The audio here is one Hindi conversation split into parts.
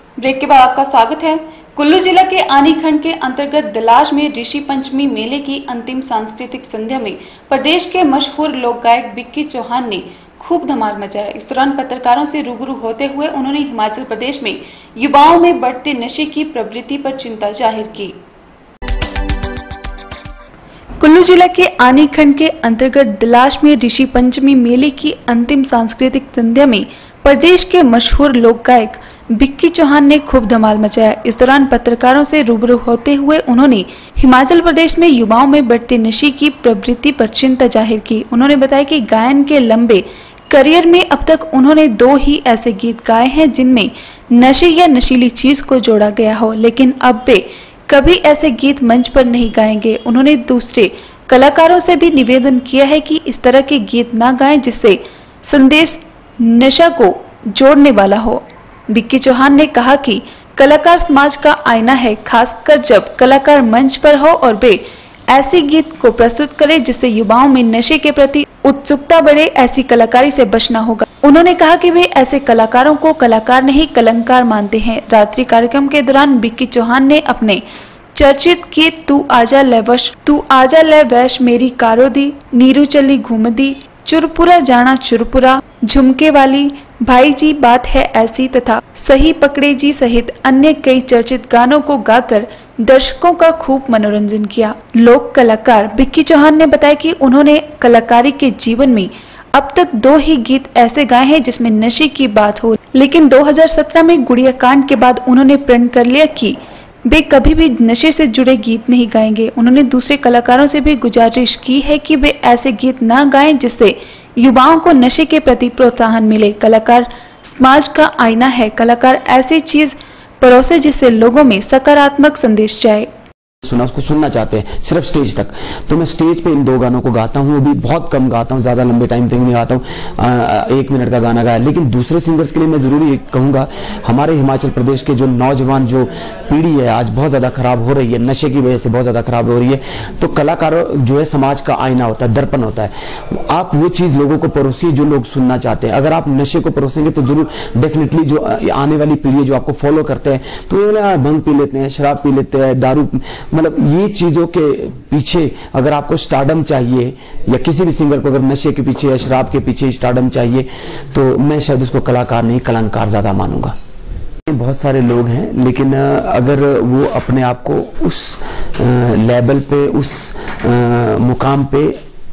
ब्रेक के बाद आपका स्वागत है। कुल्लू जिला के आनी खंड के अंतर्गत दिलाश में ऋषि पंचमी मेले की अंतिम सांस्कृतिक संध्या में प्रदेश के मशहूर लोक गायक बिक्की चौहान ने खूब धमाल मचाया। इस दौरान पत्रकारों से रूबरू होते हुए उन्होंने हिमाचल प्रदेश में युवाओं में बढ़ते नशे की प्रवृत्ति पर चिंता जाहिर की। कुल्लू जिला के आनी खंड के अंतर्गत दिलाश में ऋषि पंचमी मेले की अंतिम सांस्कृतिक संध्या में प्रदेश के मशहूर लोक गायक बिक्की चौहान ने खूब धमाल मचाया। इस दौरान पत्रकारों से रूबरू होते हुए उन्होंने हिमाचल प्रदेश में युवाओं में बढ़ते नशे की प्रवृत्ति पर चिंता जाहिर की। उन्होंने बताया कि गायन के लंबे करियर में अब तक उन्होंने 2 ही ऐसे गीत गाए हैं जिनमें नशे या नशीली चीज को जोड़ा गया हो, लेकिन अब वे कभी ऐसे गीत मंच पर नहीं गाएंगे। उन्होंने दूसरे कलाकारों से भी निवेदन किया है कि इस तरह के गीत ना गाएं जिससे संदेश नशा को जोड़ने वाला हो। बिक्की चौहान ने कहा कि कलाकार समाज का आईना है, खासकर जब कलाकार मंच पर हो और वे ऐसे गीत को प्रस्तुत करें जिससे युवाओं में नशे के प्रति उत्सुकता बढ़े। ऐसी कलाकारी से बचना होगा। उन्होंने कहा कि वे ऐसे कलाकारों को कलाकार नहीं कलंकार मानते हैं। रात्रि कार्यक्रम के दौरान बिक्की चौहान ने अपने चर्चित गीत तू आजा ले वैश मेरी कारो दी, नीरू चली घूम दी, चुरपुरा जाना चुरपुरा, झुमके वाली, भाई जी बात है ऐसी तथा सही पकड़े जी सहित अन्य कई चर्चित गानों को गाकर दर्शकों का खूब मनोरंजन किया। लोक कलाकार बिक्की चौहान ने बताया कि उन्होंने कलाकारी के जीवन में अब तक 2 ही गीत ऐसे गाए हैं जिसमें नशे की बात हो, लेकिन 2017 में गुड़िया कांड के बाद उन्होंने प्रण कर लिया कि वे कभी भी नशे से जुड़े गीत नहीं गाएंगे। उन्होंने दूसरे कलाकारों से भी गुजारिश की है कि वे ऐसे गीत ना गाएं जिससे युवाओं को नशे के प्रति प्रोत्साहन मिले। कलाकार समाज का आईना है, कलाकार ऐसी चीज परोसे जिससे लोगों में सकारात्मक संदेश जाए। उसको सुनना चाहते हैं सिर्फ स्टेज तक, तो मैं स्टेज पे इन 2 गानों को गाता हूँ। वो भी बहुत कम गाता हूँ, ज्यादा लंबे टाइम तक नहीं गाता हूँ। 1 मिनट का गाना गाया। लेकिन दूसरे सिंगर्स के लिए मैं जरूर कहूंगा, हमारे हिमाचल प्रदेश के जो नौजवान जो पीढ़ी है आज बहुत ज्यादा खराब हो रही है, नशे की वजह से बहुत ज्यादा खराब हो रही है। तो कलाकार जो है समाज का आईना होता है, दर्पण होता है। आप वो चीज लोगों को परोसिए जो लोग सुनना चाहते हैं। अगर आप नशे को परोसेंगे तो जरूर डेफिनेटली जो आने वाली पीढ़ी जो आपको फॉलो करते हैं तो भंग पी लेते हैं, शराब पी लेते हैं, दारू, मतलब ये चीजों के पीछे अगर आपको स्टारडम चाहिए या किसी भी सिंगर को अगर नशे के पीछे या शराब के पीछे स्टारडम चाहिए तो मैं शायद उसको कलाकार नहीं कलंकार ज्यादा मानूंगा। बहुत सारे लोग हैं, लेकिन अगर वो अपने आप को उस लेवल पे, उस मुकाम पे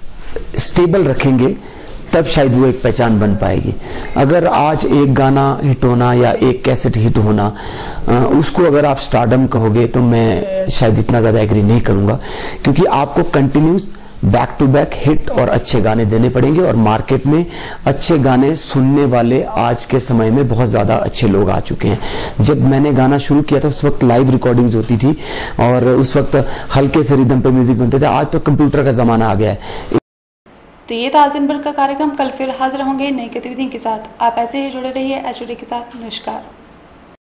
स्टेबल रखेंगे तब शायद वो एक पहचान बन पाएगी। अगर आज एक गाना हिट होना या एक कैसेट हिट होना उसको अगर आप स्टारडम कहोगे तो मैं शायद इतना ज्यादा एग्री नहीं करूंगा, क्योंकि आपको continuous back to back hit और अच्छे गाने देने पड़ेंगे। और मार्केट में अच्छे गाने सुनने वाले आज के समय में बहुत ज्यादा अच्छे लोग आ चुके हैं। जब मैंने गाना शुरू किया था उस वक्त लाइव रिकॉर्डिंग्स होती थी और उस वक्त हल्के से रिदम पे म्यूजिक बनते थे। आज तो कंप्यूटर का जमाना आ गया है। तो ये था आज दिन भर का कार्यक्रम। कल फिर हाजिर होंगे नई गतिविधियों के साथ। आप ऐसे ही जुड़े रहिए एचडी के साथ। नमस्कार।